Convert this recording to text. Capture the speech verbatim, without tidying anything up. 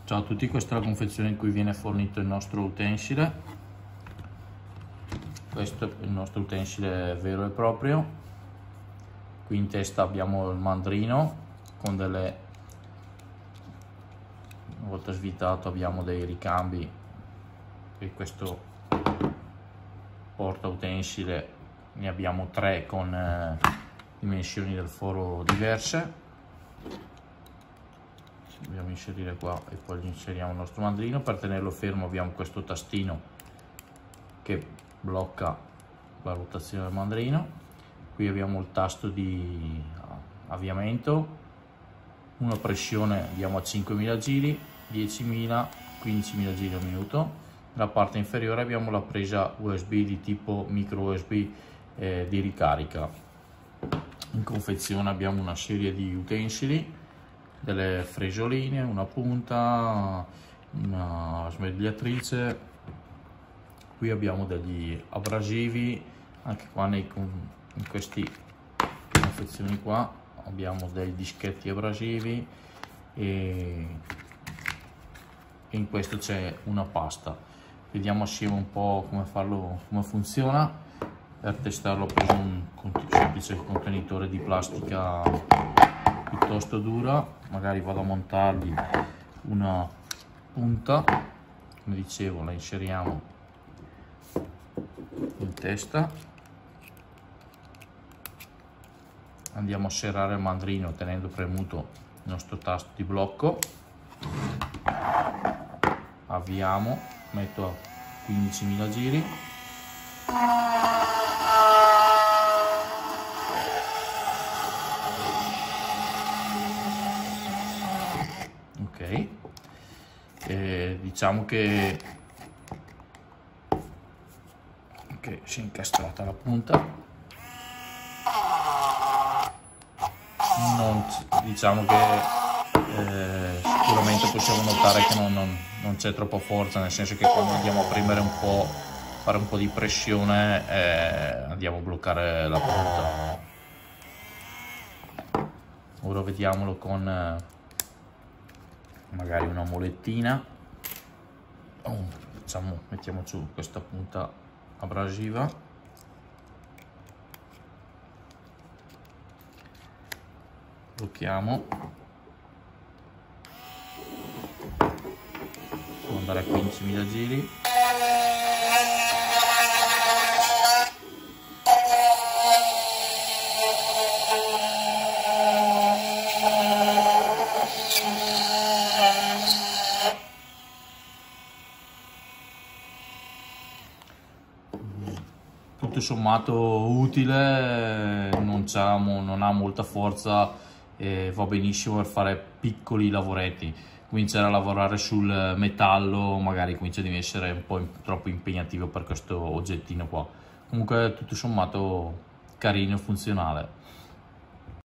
Ciao a tutti, questa è la confezione in cui viene fornito il nostro utensile. Questo è il nostro utensile vero e proprio. Qui in testa abbiamo il mandrino con delle, una volta svitato abbiamo dei ricambi e questo porta utensile ne abbiamo tre con eh, dimensioni del foro diverse. Dobbiamo inserire qua e poi inseriamo il nostro mandrino. Per tenerlo fermo abbiamo questo tastino che blocca la rotazione del mandrino. Qui abbiamo il tasto di avviamento, una pressione abbiamo a cinquemila giri, diecimila, quindicimila giri al minuto. Nella parte inferiore abbiamo la presa U S B di tipo micro U S B eh, di ricarica. In confezione abbiamo una serie di utensili, delle fresoline, una punta, una smerigliatrice. Qui abbiamo degli abrasivi, anche qua nei, in queste confezioni qua abbiamo dei dischetti abrasivi e in questo c'è una pasta. Vediamo assieme un po' come farlo, come funziona. Per testarlo ho preso un semplice contenitore di plastica piuttosto dura, magari vado a montargli una punta, come dicevo la inseriamo in testa, andiamo a serrare il mandrino tenendo premuto il nostro tasto di blocco, avviamo, metto a quindicimila giri, ok, e diciamo che, che si è incastrata la punta, non, diciamo che eh, sicuramente possiamo notare che non, non, non c'è troppa forza, nel senso che quando andiamo a premere un po', fare un po' di pressione, eh, andiamo a bloccare la punta. Ora vediamolo con eh, magari una molettina. Oh, facciamo, mettiamo giù questa punta abrasiva, blocchiamo, devo andare a quindicimila giri, tutto sommato utile, non, non ha molta forza e va benissimo per fare piccoli lavoretti. Cominciare a lavorare sul metallo magari comincia ad essere un po' troppo impegnativo per questo oggettino qua. Comunque tutto sommato carino e funzionale.